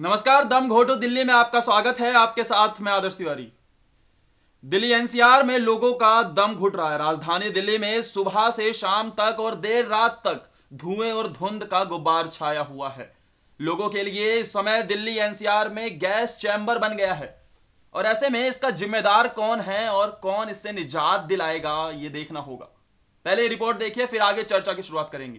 नमस्कार, दम घोटो दिल्ली में आपका स्वागत है। आपके साथ मैं आदर्श तिवारी। दिल्ली एनसीआर में लोगों का दम घुट रहा है। राजधानी दिल्ली में सुबह से शाम तक और देर रात तक धुएं और धुंध का गुब्बार छाया हुआ है। लोगों के लिए इस समय दिल्ली एनसीआर में गैस चैम्बर बन गया है और ऐसे में इसका जिम्मेदार कौन है और कौन इससे निजात दिलाएगा, ये देखना होगा। पहले रिपोर्ट देखिए, फिर आगे चर्चा की शुरुआत करेंगे।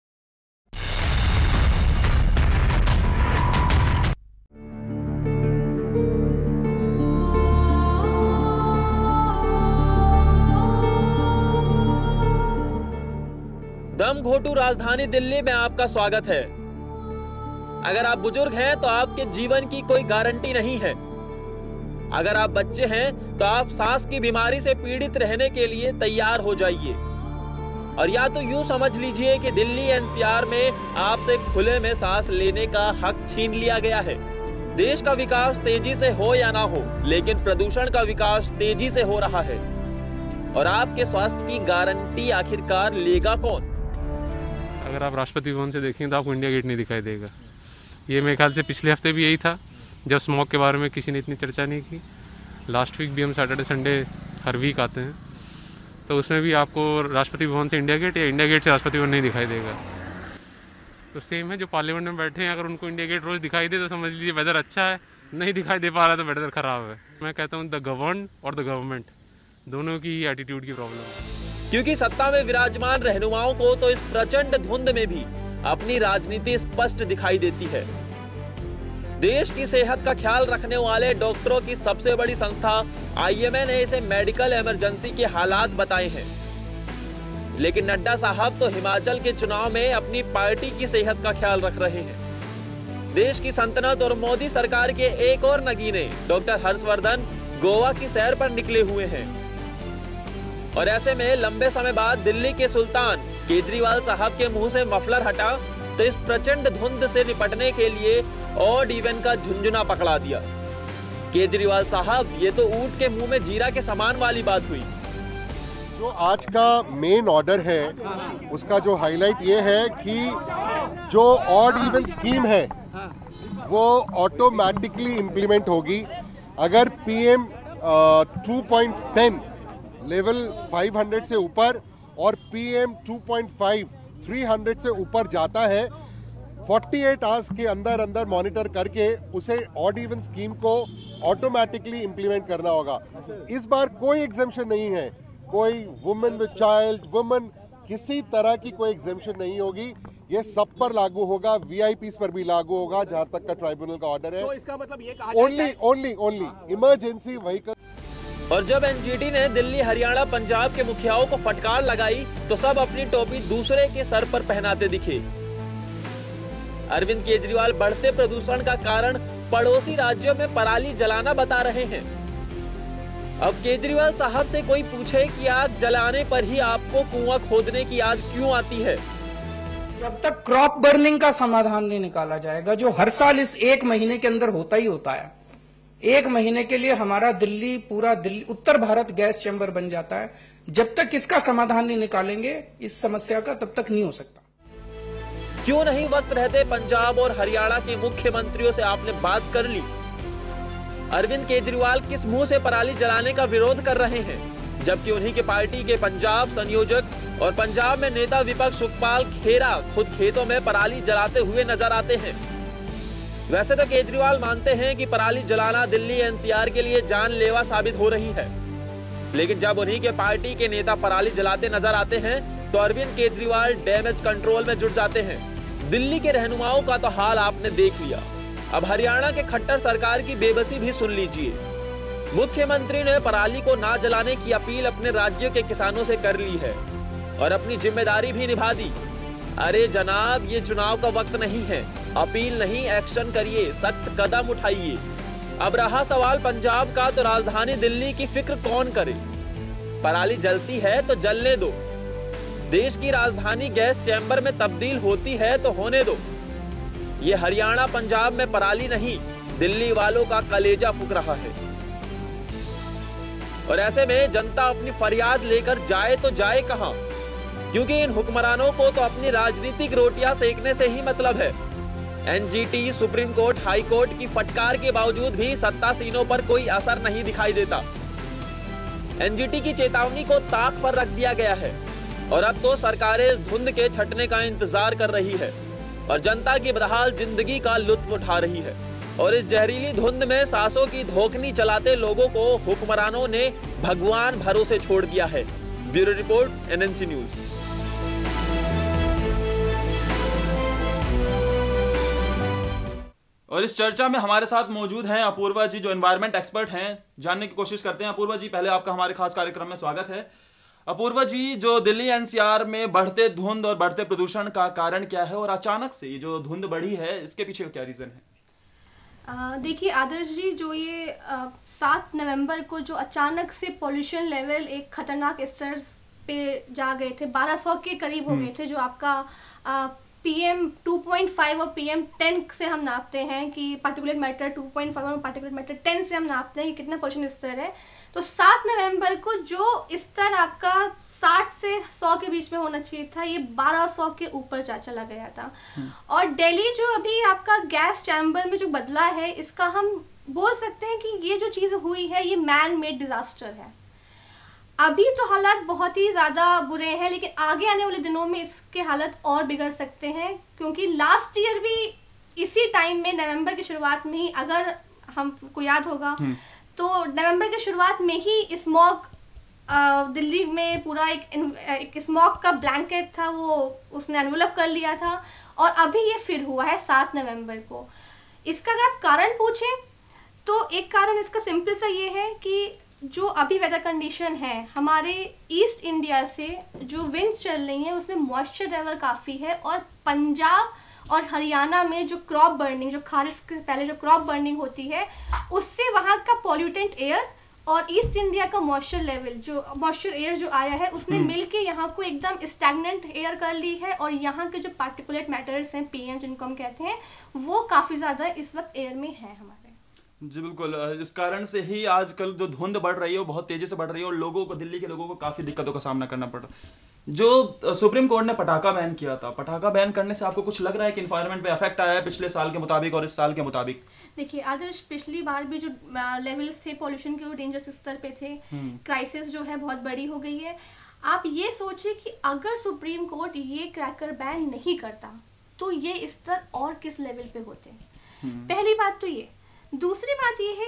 दम घोटू राजधानी दिल्ली में आपका स्वागत है। अगर आप बुजुर्ग हैं तो आपके जीवन की कोई गारंटी नहीं है। अगर आप बच्चे हैं तो आप सांस की बीमारी से पीड़ित रहने के लिए तैयार हो जाइए। और या तो यूं समझ लीजिए कि दिल्ली एनसीआर में आपसे खुले में सांस लेने का हक छीन लिया गया है। देश का विकास तेजी से हो या ना हो, लेकिन प्रदूषण का विकास तेजी से हो रहा है और आपके स्वास्थ्य की गारंटी आखिरकार लेगा कौन? अगर आप राष्ट्रपति भवन से देखेंगे तो आपको इंडिया गेट नहीं दिखाई देगा। ये मेरे ख्याल से पिछले हफ्ते भी यही था जब स्मॉग के बारे में किसी ने इतनी चर्चा नहीं की। लास्ट वीक भी हम सैटरडे संडे हर वीक आते हैं, तो उसमें भी आपको राष्ट्रपति भवन से इंडिया गेट या इंडिया गेट से राष्ट्रपति भवन नहीं दिखाई देगा। तो सेम है, जो पार्लियामेंट में बैठे हैं, अगर उनको इंडिया गेट रोज़ दिखाई दे तो समझ लीजिए वेदर अच्छा है, नहीं दिखाई दे पा रहा तो वेदर ख़राब है। मैं कहता हूँ द गवर्न और द गवर्नमेंट दोनों की एटीट्यूड की प्रॉब्लम है। क्योंकि सत्ता में विराजमान रहनुमाओं को तो इस प्रचंड धुंध में भी अपनी राजनीति स्पष्ट दिखाई देती है। देश की सेहत का ख्याल रखने वाले डॉक्टरों की सबसे बड़ी संस्था आईएमए ने इसे मेडिकल इमरजेंसी के हालात बताए हैं। लेकिन नड्डा साहब तो हिमाचल के चुनाव में अपनी पार्टी की सेहत का ख्याल रख रहे हैं। देश की सल्तनत और मोदी सरकार के एक और नगीने डॉक्टर हर्षवर्धन गोवा की सैर पर निकले हुए हैं। और ऐसे में लंबे समय बाद दिल्ली के सुल्तान केजरीवाल साहब के मुंह से मफलर हटा तो इस प्रचंड धुंध से निपटने के लिए ऑड इवन का झुंझुना पकड़ा दिया। केजरीवाल साहब, ये तो ऊंट के मुंह में जीरा के समान वाली बात हुई। जो आज का मेन ऑर्डर है उसका जो हाईलाइट ये है कि जो ऑड इवन स्कीम है वो ऑटोमेटिकली इम्प्लीमेंट होगी। अगर पीएम 2.10 लेवल 500 से ऊपर और पीएम 2.5 300 से ऊपर जाता है, 48 आवर्स के अंदर अंदर मॉनिटर करके उसे ऑड इवन स्कीम को ऑटोमेटिकली इंप्लीमेंट करना होगा। इस बार कोई एग्जेम्पशन नहीं है, कोई वुमेन विद चाइल्ड, वुमेन, किसी तरह की कोई एग्जेम्पशन नहीं होगी। ये सब पर लागू होगा, वीआईपीस पर भी लागू होगा जहां तक का ट्राइब्यूनल का ऑर्डर है। तो इसका मतलब ये कहा ओनली इमरजेंसी व्हीकल। और जब एनजीटी ने दिल्ली, हरियाणा, पंजाब के मुखियाओं को फटकार लगाई तो सब अपनी टोपी दूसरे के सर पर पहनाते दिखे। अरविंद केजरीवाल बढ़ते प्रदूषण का कारण पड़ोसी राज्यों में पराली जलाना बता रहे हैं। अब केजरीवाल साहब से कोई पूछे कि आग जलाने पर ही आपको कुआं खोदने की याद क्यों आती है? जब तक क्रॉप बर्निंग का समाधान नहीं निकाला जाएगा, जो हर साल इस एक महीने के अंदर होता ही होता है, एक महीने के लिए हमारा दिल्ली, पूरा दिल्ली, उत्तर भारत गैस चैम्बर बन जाता है। जब तक इसका समाधान नहीं निकालेंगे इस समस्या का, तब तक नहीं हो सकता। क्यों नहीं वक्त रहते पंजाब और हरियाणा के मुख्यमंत्रियों से आपने बात कर ली? अरविंद केजरीवाल किस मुंह से पराली जलाने का विरोध कर रहे हैं, जबकि उन्हीं के पार्टी के पंजाब संयोजक और पंजाब में नेता विपक्ष सुखपाल खेरा खुद खेतों में पराली जलाते हुए नजर आते हैं। वैसे तो केजरीवाल मानते हैं कि पराली जलाना दिल्ली एनसीआर के लिए जानलेवा साबित हो रही है, लेकिन जब उन्हीं के पार्टी के नेता पराली जलाते नजर आते हैं तो अरविंद केजरीवाल डैमेज कंट्रोल में जुट जाते हैं। दिल्ली के रहनुमाओं का तो हाल आपने देख लिया, अब हरियाणा के खट्टर सरकार की बेबसी भी सुन लीजिए। मुख्यमंत्री ने पराली को ना जलाने की अपील अपने राज्यों के किसानों से कर ली है और अपनी जिम्मेदारी भी निभा दी। अरे जनाब, ये चुनाव का वक्त नहीं है, अपील नहीं, एक्शन करिए, सख्त कदम उठाइए। अब रहा सवाल पंजाब का, तो राजधानी दिल्ली की फिक्र कौन करे? पराली जलती है तो जलने दो। देश की राजधानी गैस चैम्बर में तब्दील होती है तो होने दो। ये हरियाणा, पंजाब में पराली नहीं, दिल्ली वालों का कलेजा फूक रहा है। और ऐसे में जनता अपनी फरियाद लेकर जाए तो जाए कहां? क्योंकि इन हुक्मरानों को तो अपनी राजनीतिक रोटियां सेकने से ही मतलब है। NGT, Supreme Court, High Court की फटकार के बावजूद भी सत्तासीनों पर कोई असर नहीं दिखाई देता। एनजीटी की चेतावनी को ताक पर रख दिया गया है और अब तो सरकारें इस धुंध के छटने का इंतजार कर रही है और जनता की बदहाल जिंदगी का लुत्फ उठा रही है। और इस जहरीली धुंध में सांसों की धोखनी चलाते लोगों को हुक्मरानों ने भगवान भरोसे छोड़ दिया है। Bureau report, NNC news. और इस चर्चा में हमारे साथ मौजूद हैं अपूर्वा जी, जो एनवायरमेंट एक्सपर्ट हैं। जानने की कोशिश करते हैं। अपूर्वा जी, पहले आपका हमारे खास कार्यक्रम में स्वागत है। अपूर्वा जी, जो दिल्ली एनसीआर में बढ़ते धुंध और बढ़ते प्रदूषण का कारण क्या है और अचानक से ये जो धुंध बढ़ी है इसके पीछे क्या रीजन है? देखिए आदर्श जी, जो ये 7 नवंबर को जो अचानक से पॉल्यूशन लेवल एक खतरनाक स्तर पे जा गए थे, 1200 के करीब हो गए थे, जो आपका PM 2.5 और PM 10 से हम नापते हैं कि पार्टिकुलेट मैटर 2.5 और पार्टिकुलेट मैटर 10 से हम नापते हैं कि कितना पॉल्यूशन स्तर है। तो 7 नवंबर को जो स्तर आपका 60 से 100 के बीच में होना चाहिए था, ये 1200 के ऊपर चला गया था। और दिल्ली जो अभी आपका गैस चैम्बर में जो बदला है, इसका हम बोल सकते हैं कि ये जो चीज़ हुई है ये मैन मेड डिजास्टर है। अभी तो हालात बहुत ही ज़्यादा बुरे हैं, लेकिन आगे आने वाले दिनों में इसके हालत और बिगड़ सकते हैं, क्योंकि लास्ट ईयर भी इसी टाइम में नवंबर की शुरुआत में ही, अगर हमको याद होगा तो नवंबर की शुरुआत में ही स्मॉग दिल्ली में पूरा एक स्मॉग का ब्लैंकेट था, वो उसने एनवलप कर लिया था। और अभी ये फिर हुआ है 7 नवंबर को। इसका अगर आप कारण पूछें तो एक कारण इसका सिंपल सा ये है कि जो अभी वेदर कंडीशन है हमारे ईस्ट इंडिया से जो विंड्स चल रही हैं उसमें मॉइस्चर लेवल काफ़ी है, और पंजाब और हरियाणा में जो क्रॉप बर्निंग, जो खारिफ के पहले जो क्रॉप बर्निंग होती है, उससे वहाँ का पॉल्यूटेंट एयर और ईस्ट इंडिया का मॉइस्चर लेवल, जो मॉइस्चर एयर जो आया है, उसने मिलके यहाँ को एकदम स्टैग्नेंट एयर कर ली है। और यहाँ के जो पार्टिकुलेट मैटर्स हैं, PM जिनको हम कहते हैं, वो काफ़ी ज़्यादा इस वक्त एयर में है हमारे। जी बिल्कुल, इस कारण से ही आजकल जो धुंध बढ़ रही है वो बहुत तेजी से बढ़ रही है और लोगों को, दिल्ली के लोगों को काफ़ी दिक्कतों का सामना करना पड़ रहा है। जो सुप्रीम कोर्ट ने पटाखा बैन किया था, पटाखा बैन करने से आपको कुछ लग रहा है कि इन्वायरमेंट पे इफेक्ट आया है पिछले साल के मुताबिक और इस साल के मुताबिक? देखिए आदर्श, पिछली बार भी जो लेवल्स थे पॉल्यूशन के, वो डेंजरस स्तर पे थे। क्राइसिस जो है बहुत बड़ी हो गई है। आप ये सोचिए कि अगर सुप्रीम कोर्ट ये क्रैकर बैन नहीं करता तो ये स्तर और किस लेवल पे होते। पहली बात तो ये। दूसरी बात ये है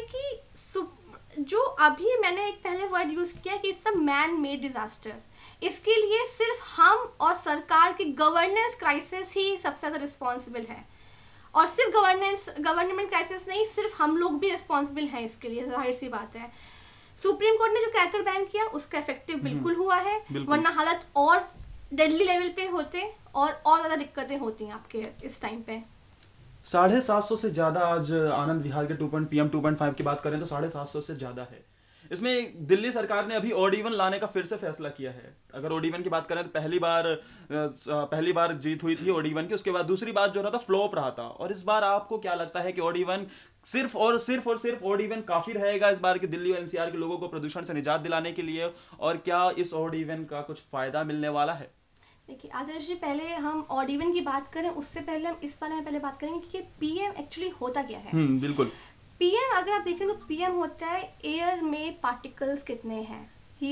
कि जो अभी मैंने एक पहले वर्ड यूज किया कि it's a man made disaster, इसके लिए सिर्फ हम और सरकार की गवर्नेंस क्राइसिस ही सबसे ज़्यादा रिस्पॉन्सिबल है। और सिर्फ गवर्नमेंट क्राइसिस नहीं, सिर्फ हम लोग भी रिस्पॉन्सिबल हैं इसके लिए, जाहिर सी बात है। सुप्रीम कोर्ट ने जो क्रैकर बैन किया उसका इफेक्टिव बिल्कुल हुआ है, वरना हालत और डेडली लेवल पे होते और ज़्यादा दिक्कतें होती आपके इस टाइम पे। 750 से ज्यादा आज आनंद विहार के PM 2.5 की बात करें तो 750 से ज्यादा है। इसमें दिल्ली सरकार ने अभी ऑड इवन लाने का फिर से फैसला किया है। अगर ऑड इवन की बात करें तो पहली बार जीत हुई थी ऑड इवन की, उसके बाद दूसरी बार जो रहा था फ्लॉप रहा था। और इस बार आपको क्या लगता है कि ऑड इवन सिर्फ ऑड इवन काफी रहेगा इस बार की दिल्ली और एनसीआर के लोगों को प्रदूषण से निजात दिलाने के लिए, और क्या इस ऑड इवन का कुछ फायदा मिलने वाला है? देखिए आदर्श जी, पहले हम ऑड इवन की बात करें उससे पहले हम इस बारे में पहले बात करेंगे कि PM एक्चुअली होता क्या है। बिल्कुल। PM अगर आप देखें तो PM होता है एयर में पार्टिकल्स कितने हैं, ये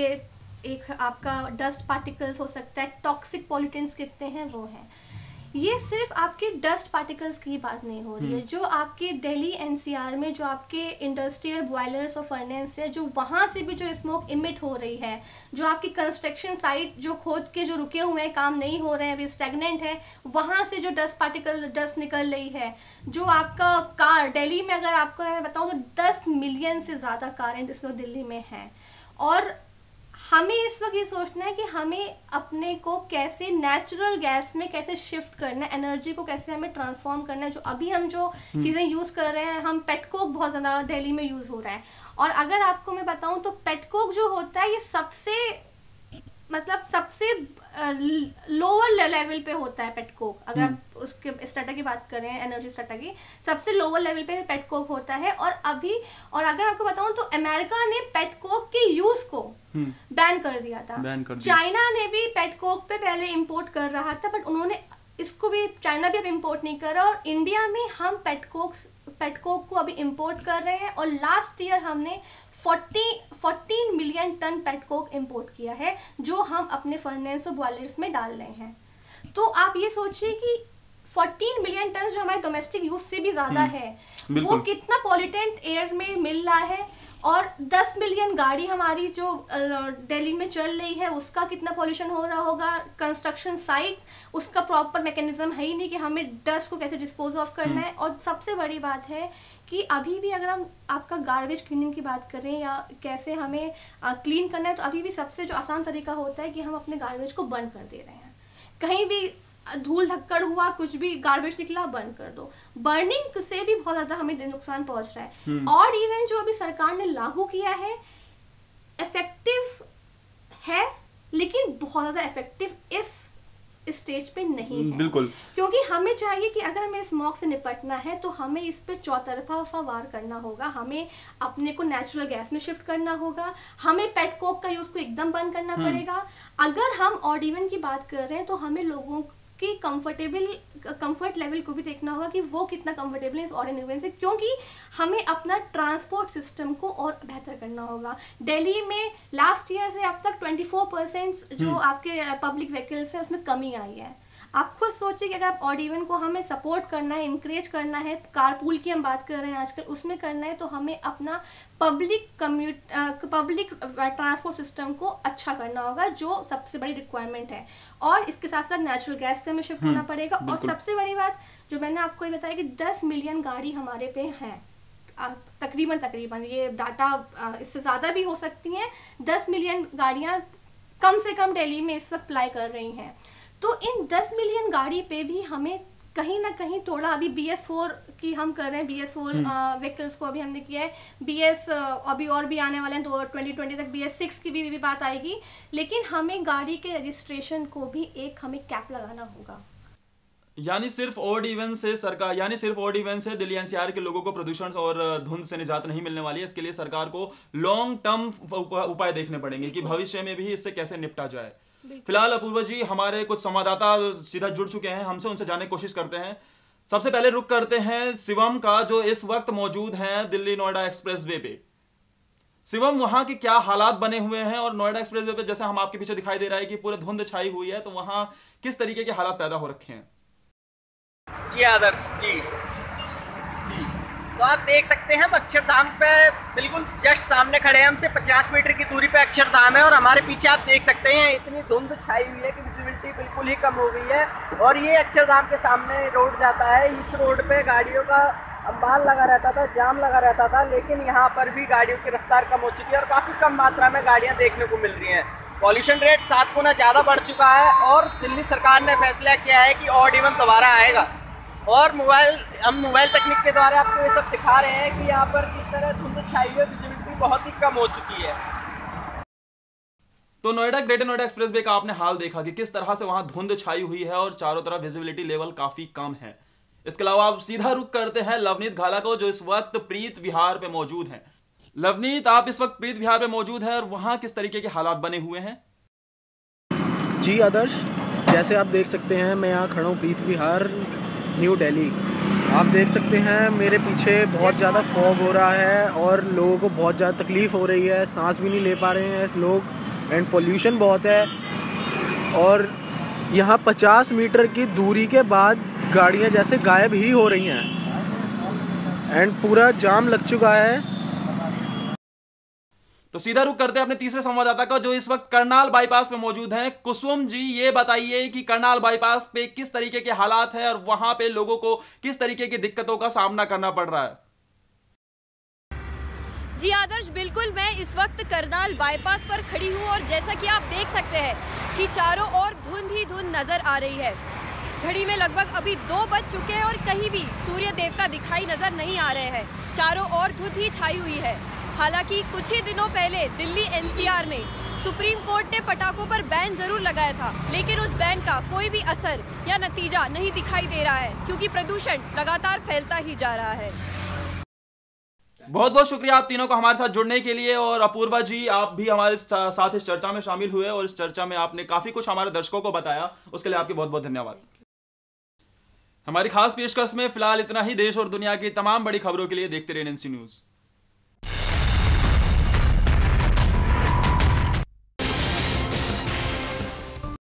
आपका डस्ट पार्टिकल्स हो सकता है, टॉक्सिक पॉल्यूटेंट्स कितने हैं वो हैं। ये सिर्फ आपके डस्ट पार्टिकल्स की बात नहीं हो रही है, जो आपके दिल्ली एनसीआर में जो आपके इंडस्ट्रियल बॉयलर्स और फर्नेस है, जो वहाँ से भी जो स्मोक इमिट हो रही है, जो आपकी कंस्ट्रक्शन साइट जो खोद के जो रुके हुए हैं, काम नहीं हो रहे हैं, अभी स्टैग्नेंट है, वहाँ से जो डस्ट निकल रही है, जो आपका कार दिल्ली में, अगर आपको मैं बताऊँ तो 10 मिलियन से ज़्यादा कारें इस वक्त दिल्ली में हैं। और हमें इस वक्त ये सोचना है कि हमें अपने को कैसे नेचुरल गैस में कैसे शिफ्ट करना है, एनर्जी को कैसे हमें ट्रांसफॉर्म करना है। जो अभी हम जो चीज़ें यूज़ कर रहे हैं, हम पेटकोक बहुत ज़्यादा दिल्ली में यूज़ हो रहा है। और अगर आपको मैं बताऊं तो पेटकोक जो होता है ये सबसे लोअर लेवल पे होता है पेटकोक। अगर आप उसके स्टार्टर की बात करें, एनर्जी स्टार्टर की, सबसे लोअर लेवल पे पेटकोक होता है। और अगर आपको बताऊं तो अमेरिका ने पेटकोक के यूज को बैन कर दिया था। चाइना ने भी पेटकोक पे पहले इंपोर्ट कर रहा था, बट उन्होंने इसको भी चाइना भी अब इम्पोर्ट नहीं कर रहा, और इंडिया में हम पेटकोक को अभी इम्पोर्ट कर रहे हैं। और लास्ट ईयर हमने 14 मिलियन टन पेटकोक इम्पोर्ट किया है, जो हम अपने फर्नेस और बॉयलर्स में डाल रहे हैं। तो आप ये सोचिए कि 14 मिलियन टन जो हमारे डोमेस्टिक यूज से भी ज्यादा है, वो कितना पॉल्यूटेंट एयर में मिल रहा है। और 10 मिलियन गाड़ी हमारी जो दिल्ली में चल रही है, उसका कितना पॉल्यूशन हो रहा होगा। कंस्ट्रक्शन साइट्स, उसका प्रॉपर मैकेनिज्म है ही नहीं कि हमें डस्ट को कैसे डिस्पोज ऑफ करना है। और सबसे बड़ी बात है कि अभी भी अगर हम आपका गार्बेज क्लीनिंग की बात करें या कैसे हमें क्लीन करना है, तो अभी भी सबसे जो आसान तरीका होता है कि हम अपने गार्बेज को बर्न कर दे रहे हैं। कहीं भी धूल धक्कड़ हुआ, कुछ भी गार्बेज निकला, बर्न कर दो। बर्निंग से भी बहुत ज्यादा हमें नुकसान पहुंच रहा है। और इवन जो अभी सरकार ने लागू किया है, इफेक्टिव है, लेकिन बहुत ज्यादा इफेक्टिव इस स्टेज पे नहीं है। बिल्कुल, क्योंकि हमें चाहिए कि अगर हमें स्मॉग से निपटना है तो हमें इस पे चौतरफा वार करना होगा। हमें अपने को नेचुरल गैस में शिफ्ट करना होगा, हमें पेटकोक का यूज को एकदम बंद करना पड़ेगा। अगर हम ऑड इवन की बात कर रहे हैं तो हमें लोगों की कंफर्ट लेवल को भी देखना होगा कि वो कितना कंफर्टेबल है इस ऑड इवन से, क्योंकि हमें अपना ट्रांसपोर्ट सिस्टम को और बेहतर करना होगा। दिल्ली में लास्ट ईयर से अब तक 24% जो आपके पब्लिक व्हीकल्स है उसमें कमी आई है। आप खुद सोचिए कि अगर आप ऑड इवन को हमें सपोर्ट करना है, इंकरेज करना है, कारपूल की हम बात कर रहे हैं आजकल, उसमें करना है, तो हमें अपना पब्लिक ट्रांसपोर्ट सिस्टम को अच्छा करना होगा, जो सबसे बड़ी रिक्वायरमेंट है। और इसके साथ साथ नेचुरल गैस पे हमें शिफ्ट होना पड़ेगा। और सबसे बड़ी बात जो मैंने आपको ये बताया कि 10 मिलियन गाड़ी हमारे पे हैं, तकरीबन ये डाटा इससे ज़्यादा भी हो सकती हैं। 10 मिलियन गाड़ियाँ कम से कम दिल्ली में इस वक्त अप्लाई कर रही हैं। तो इन 10 मिलियन गाड़ी पे भी हमें कहीं ना कहीं थोड़ा, अभी BS4 की हम कर रहे हैं, BS4 व्हीकल्स को अभी हमने किया है, BS अभी और भी आने वाले हैं, तो 2020 तक BS6 की भी बात आएगी। लेकिन हमें गाड़ी के रजिस्ट्रेशन को भी हमें कैप लगाना होगा। यानी सिर्फ ऑड इवन से दिल्ली NCR के लोगों को प्रदूषण और धुंध से निजात नहीं मिलने वाली है। इसके लिए सरकार को लॉन्ग टर्म उपाय देखने पड़ेंगे कि भविष्य में भी इससे कैसे निपटा जाए। फिलहाल अपूर्वा जी, हमारे कुछ संवाददाता सीधा जुड़ चुके हैं हमसे, उनसे जानने की कोशिश करते हैं। सबसे पहले रुक करते हैं शिवम का, जो इस वक्त मौजूद हैं दिल्ली नोएडा एक्सप्रेसवे पे। शिवम, वहां के क्या हालात बने हुए हैं, और नोएडा एक्सप्रेसवे पे जैसे हम आपके पीछे दिखाई दे रहा है कि पूरे धुंध छाई हुई है, तो वहां किस तरीके के हालात पैदा हो रखे हैं? जी आदर्श जी, तो आप देख सकते हैं हम अक्षरधाम पे बिल्कुल जस्ट सामने खड़े हैं। हमसे 50 मीटर की दूरी पे अक्षरधाम है, और हमारे पीछे आप देख सकते हैं इतनी धुंध छाई हुई है कि विजिबिलिटी बिल्कुल ही कम हो गई है। और ये अक्षरधाम के सामने रोड जाता है, इस रोड पे गाड़ियों का अंबाल लगा रहता था, जाम लगा रहता था, लेकिन यहाँ पर भी गाड़ियों की रफ्तार कम हो चुकी है और काफ़ी कम मात्रा में गाड़ियाँ देखने को मिल रही हैं। पॉल्यूशन रेट 7 गुना ज़्यादा बढ़ चुका है, और दिल्ली सरकार ने फैसला किया है कि ऑड इवन दोबारा आएगा। और हम मोबाइल तकनीक के द्वारा आपको ये सब दिखा रहे हैं कि यहाँ पर किस तरह धुंध छाई है, विजिबिलिटी बहुत ही कम हो चुकी है। तो ग्रेटर नोएडा एक्सप्रेसवे का आपने हाल देखा कि किस तरह से वहां धुंध छाई हुई है और चारों तरफ विजिबिलिटी लेवल काफी कम है। इसके अलावा आप सीधा रुख करते हैं लवनीत घाला को, जो इस वक्त प्रीत विहार पे मौजूद हैं। लवनीत, आप इस वक्त प्रीत विहार पे मौजूद हैं और वहां किस तरीके के हालात बने हुए हैं? जी आदर्श, जैसे आप देख सकते हैं मैं यहाँ खड़ा हूँ प्रीत विहार, न्यू दिल्ली। आप देख सकते हैं मेरे पीछे बहुत ज़्यादा फॉग हो रहा है और लोगों को बहुत ज़्यादा तकलीफ़ हो रही है, सांस भी नहीं ले पा रहे हैं लोग, एंड पोल्यूशन बहुत है। और यहाँ 50 मीटर की दूरी के बाद गाड़ियाँ जैसे गायब ही हो रही हैं, एंड पूरा जाम लग चुका है। तो सीधा रुख करते हैं अपने तीसरे संवाददाता का, जो इस वक्त करनाल बाईपास पे मौजूद हैं। कुसुम जी, ये बताइए कि करनाल बाईपास पे किस तरीके के हालात हैं और वहां पे लोगों को किस तरीके की दिक्कतों का सामना करना पड़ रहा है? जी आदर्श, बिल्कुल मैं इस वक्त करनाल बाईपास पर खड़ी हूँ और जैसा कि आप देख सकते हैं कि चारों ओर धुंध ही धुंध नजर आ रही है। घड़ी में लगभग अभी 2 बज चुके हैं और कहीं भी सूर्य देवता दिखाई नजर नहीं आ रहे हैं। चारों ओर धुंध ही छाई हुई है। हालांकि कुछ ही दिनों पहले दिल्ली NCR में सुप्रीम कोर्ट ने पटाखों पर बैन जरूर लगाया था, लेकिन उस बैन का कोई भी असर या नतीजा नहीं दिखाई दे रहा है, क्योंकि प्रदूषण लगातार फैलता ही जा रहा है। बहुत बहुत शुक्रिया आप तीनों को हमारे साथ जुड़ने के लिए। और अपूर्वा जी, आप भी हमारे साथ इस चर्चा में शामिल हुए और इस चर्चा में आपने काफी कुछ हमारे दर्शकों को बताया, उसके लिए आपके बहुत बहुत धन्यवाद। हमारी खास पेशकश में फिलहाल इतना ही। देश और दुनिया की तमाम बड़ी खबरों के लिए देखते रहिए एनएनसी न्यूज।